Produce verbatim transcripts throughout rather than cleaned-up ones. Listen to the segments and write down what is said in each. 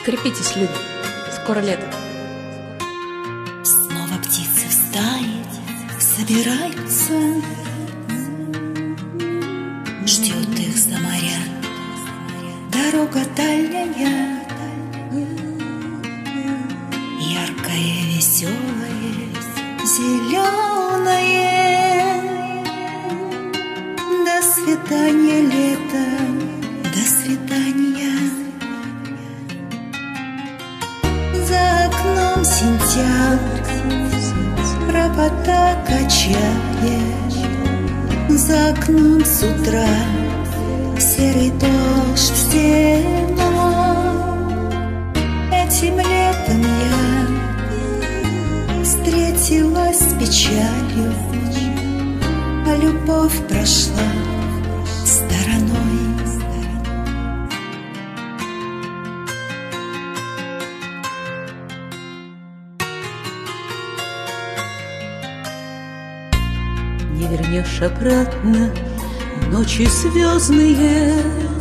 Крепитесь, люди, скоро лето. Снова птицы в стае собираются, ждет их за моря дорога дальняя, яркое, веселое, зеленое. До свидания, лето, до свидания. За окном сентябрь, провода качает. За окном с утра серый дождь в стену. Этим летом я встретилась с печалью, а любовь прошла стороной. Не вернешь обратно ночи звездные,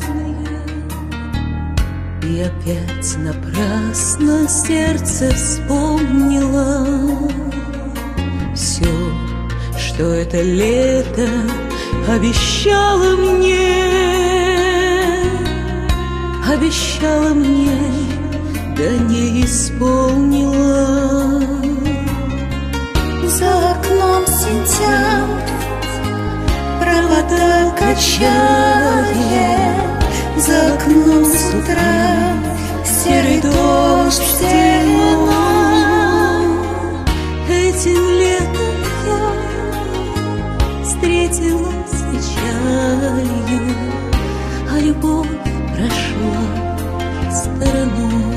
и опять напрасно сердце вспомнило все, что это лето обещало мне, обещало мне, да не исполнила. За окном сентябрь, провода качает. За окном с утра серый дождь в стену. Этим летом я встретилась с печалью, а любовь прошла стороной.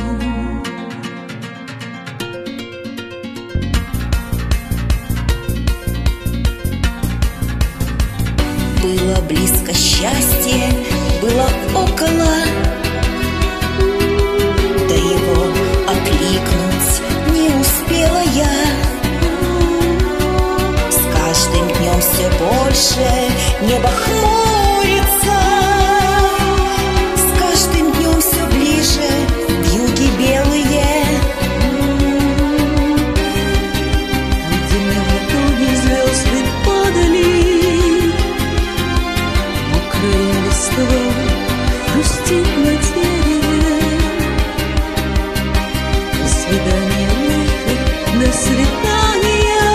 Было близко счастье, было около, да его окликнуть не успела я. С каждым днем все больше небо хмурится, с каждым днем все ближе вьюги белые. Где на ладони звезды падали, грустит на дереве. До свидания, лето, до свидания.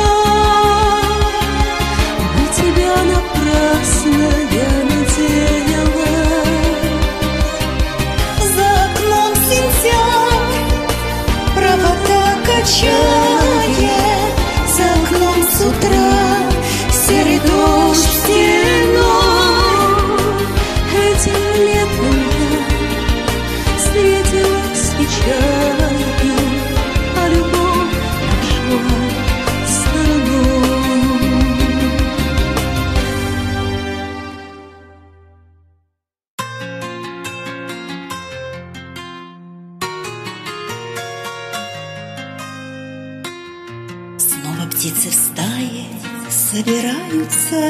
На тебя напрасно я надеялась. За окном сентябрь, провода качает. За окном с утра серый дождь в стену. Этим летом я встретилась с печалью, а любовь прошла стороной. Снова птицы в стае собираются,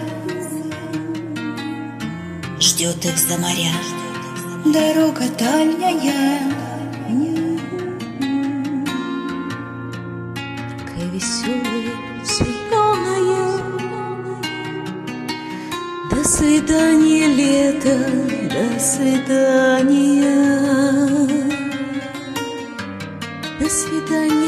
ждет их за моря дорога дальняя. Такая веселая, зеленая. До свидания, лето, до свидания. До свидания.